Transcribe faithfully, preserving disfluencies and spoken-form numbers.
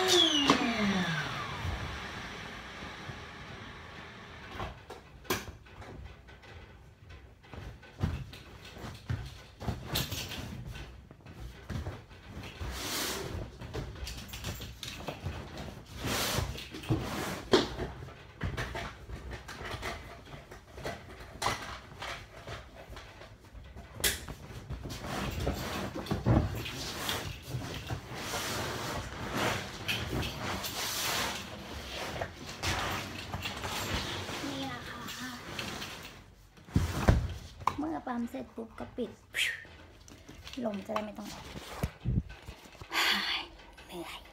เมื่อปั๊มเสร็จปุ๊บก็ปิดลมจะได้ไม่ต้องออกเหนื่อย